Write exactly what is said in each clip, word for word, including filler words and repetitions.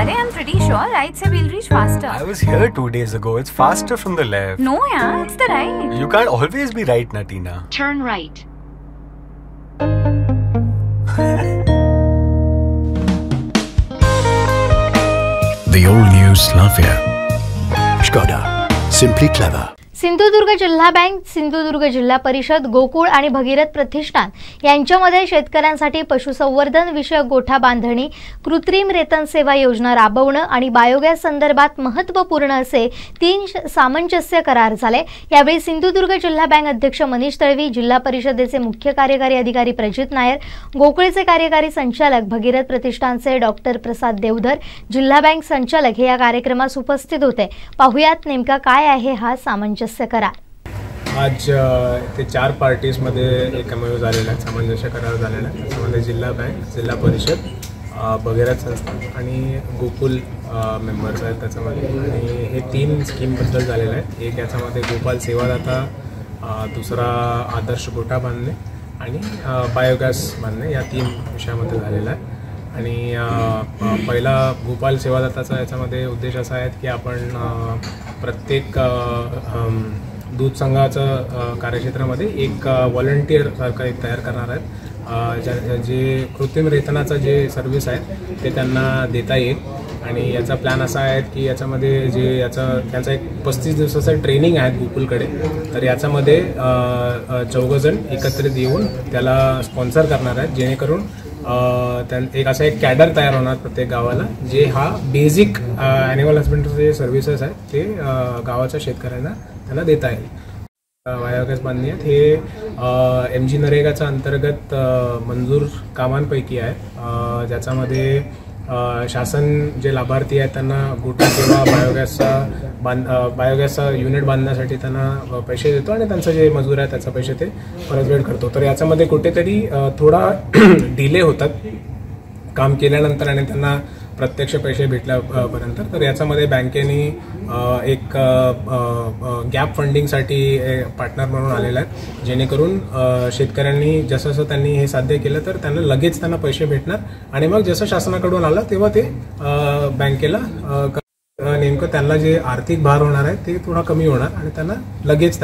Arey, I'm pretty sure right se we'll reach faster. I was here two days ago. It's faster from the left. No, yeah, it's the right. You can't always be right, Natina. Turn right. The all-new Slavia. Skoda. Simply clever. Sindhudurg जिल्हा bank, Sindhudurg जिल्हा परिषद, गोकुळ आणि भगीरथ प्रतिष्ठान यांच्यामध्ये शेतकऱ्यांसाठी पशुसंवर्धन विषयक गोठा बांधणी, कृत्रिम रेतन सेवा योजना राबवणं आणि बायोगॅस संदर्भात महत्त्वपूर्ण असे तीन सामंजस्य करार झाले। यावेळी सिंधुदुर्ग जिल्हा बँक अध्यक्ष मनीष तळवी, जिल्हा परिषदेचे मुख्य कार्यकारी अधिकारी प्रजित नायर, गोकुळचे कार्यकारी संचालक, भगीरथ प्रतिष्ठानचे डॉक्टर प्रसाद देवधर, जिल्हा बँक संचालक हे या कार्यक्रमास उपस्थित होते। पाहुयात नेमका काय आहे हा सामंजस्य करार। आज ते चार पार्टीज मध्ये एकमेव झालेला आहे, सामंजस्य करार झालेला आहे। त्यामध्ये जिल्हा बँक, जिल्हा परिषद, भगीरथ संस्था आणि गोकुल मेंबर्स आहेत त्याच्यामध्ये। आणि हे तीन स्कीमबद्दल झालेलं आहे। एक याच्यामध्ये गोपाल सेवादाता, दुसरा आदर्श गोठा बांधणे आणि बायोगॅस बांधणे या तीन विषयामध्ये झालेला आहे। आणि पहिला गोपाल सेवादाताचा याच्यामध्ये उद्देश असा आहे की आपण प्रत्येक दूध संघाचं कार्यक्षेत्रामध्ये एक व्हॉलंटियर सारखं एक तयार करणार आहेत, जे कृत्रिम रेतनाचं जे सर्व्हिस आहे ते त्यांना देता येईल। आणि याचा प्लॅन असा आहे की याच्यामध्ये जे याचं त्यांचा एक पस्तीस दिवसाचं ट्रेनिंग आहे गोकुलकडे, तर याच्यामध्ये चौघजण एकत्रित येऊन त्याला स्पॉन्सर करणार आहेत, जेणेकरून एक असा एक कॅडर तयार होणार प्रत्येक गावाला, जे हा बेसिक ॲनिमल हस्बंडरीचे जे सर्व्हिसेस आहेत ते गावाच्या शेतकऱ्यांना त्यांना देता येईल। बायोगॅस बांधणी आहेत हे एम जी नरेगाच्या अंतर्गत मंजूर कामांपैकी आहे, ज्याच्यामध्ये शासन जे लाभार्थी आहेत त्यांना गोठा किंवा बायोगॅसचा बांध बायोगॅसचा युनिट बांधण्यासाठी त्यांना पैसे देतो आणि त्यांचं जे मजूर आहे त्याचा पैसे ते परतफेड करतो। तर याच्यामध्ये कुठेतरी थोडा डिले होतात काम केल्यानंतर आणि त्यांना प्रत्यक्ष पैसे भेटल्यापर्यंत। तर याच्यामध्ये बँकेने एक गॅप फंडिंगसाठी पार्टनर म्हणून आलेला आहे, जेणेकरून शेतकऱ्यांनी जसं जसं त्यांनी हे साध्य केलं तर त्यांना लगेच त्यांना पैसे भेटणार आणि मग जसं शासनाकडून आलं तेव्हा ते बँकेला नेमकं त्यांना जे आर्थिक भार होणार आहे ते थोडा कमी होणार आणि त्यांना लगेच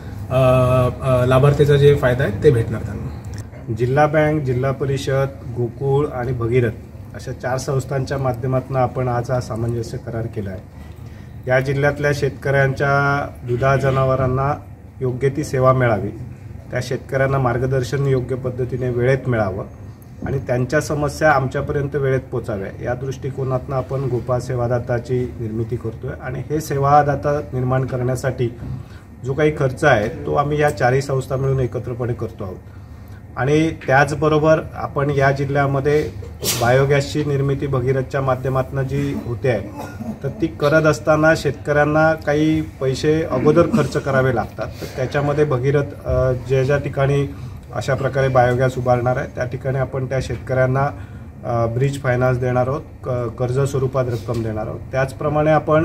त्याचं लाभार्थीचा जे फायदा आहे ते भेटणार त्यांना। जिल्हा बँक, जिल्हा परिषद, गोकुळ आणि भगीरथ अशा चार संस्थांच्या माध्यमातून आपण आज हा सामंजस्य करार केला आहे। या जिल्ह्यातल्या शेतकऱ्यांच्या दुधा जनावरांना योग्य ती सेवा मिळावी, त्या शेतकऱ्यांना मार्गदर्शन योग्य पद्धतीने वेळेत मिळावं आणि त्यांच्या समस्या आमच्यापर्यंत वेळेत पोचाव्या, या दृष्टिकोनातून आपण गोपाल सेवादाताची निर्मिती करतोय। आणि हे सेवादाता निर्माण करण्यासाठी जो काही खर्च आहे तो आम्ही या चारही संस्था मिळून एकत्रपणे करतो आहोत। आणि त्याचबरोबर आपण या जिल्ह्यामध्ये बायोगॅसची निर्मिती भगीरथच्या माध्यमातून जी होते आहे तर ती करत असताना शेतकऱ्यांना काही पैसे अगोदर खर्च करावे लागतात। तर त्याच्यामध्ये भगीरथ ज्या ज्या ठिकाणी अशा प्रकारे बायोगॅस उभारणार आहे त्या ठिकाणी आपण त्या शेतकऱ्यांना ब्रिज फायनान्स देणार आहोत, कर्ज स्वरूपात रक्कम देणार आहोत। त्याचप्रमाणे आपण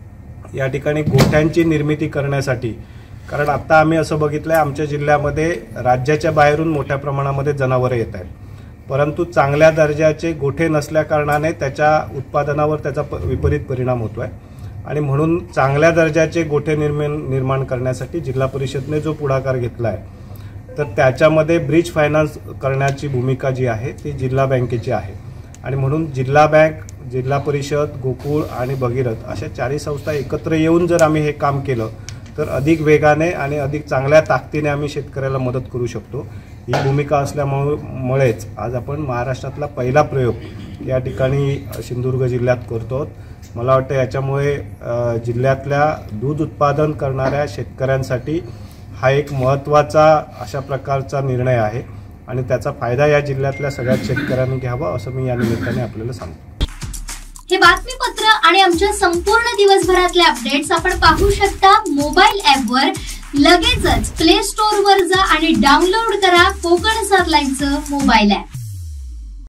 या ठिकाणी गोठ्यांची निर्मिती करण्यासाठी, कारण आता आम्ही असं बघितलं आहे आमच्या जिल्ह्यामध्ये राज्याच्या बाहेरून मोठ्या प्रमाणामध्ये जनावरं येत आहेत, परंतु चांगल्या दर्जाचे गोठे नसल्या कारणाने त्याच्या उत्पादनावर त्याचा विपरीत परिणाम होतो आहे। आणि म्हणून चांगल्या दर्जाचे गोठे निर्माण निर्माण करण्यासाठी जिल्हा परिषदने जो पुढाकार घेतला आहे तर त्याच्यामध्ये ब्रिज फायनान्स करण्याची भूमिका जी आहे ती जिल्हा बँकेची आहे। आणि म्हणून जिल्हा बँक, जिल्हा परिषद, गोकुळ आणि भगीरथ अशा चारही संस्था एकत्र येऊन जर आम्ही हे काम केलं तर अधिक वेगाने आणि अधिक चांगल्या ताकदीने आम्ही शेतकऱ्याला मदत करू शकतो। ही भूमिका असल्यामुळेच आज आपण महाराष्ट्रातला पहिला प्रयोग या ठिकाणी सिंधुदुर्ग जिल्ह्यात करतो। मला वाटतं याच्यामुळे जिल्ह्यातल्या दूध उत्पादन करणाऱ्या शेतकऱ्यांसाठी हा एक महत्त्वाचा अशा प्रकारचा निर्णय आहे आणि त्याचा फायदा या जिल्ह्यातल्या सगळ्याच शेतकऱ्यांनी घ्यावा असं मी या निमित्ताने आपल्याला सांगतो। हे बातमीपत्र आणि आमच्या संपूर्ण दिवसभरातले अपडेट्स आपण पाहू शकता मोबाईल ॲपवर। लगेचच प्ले स्टोअर वर जा आणि डाउनलोड करा कोकणसाद लाईव्हचं मोबाईल ॲप।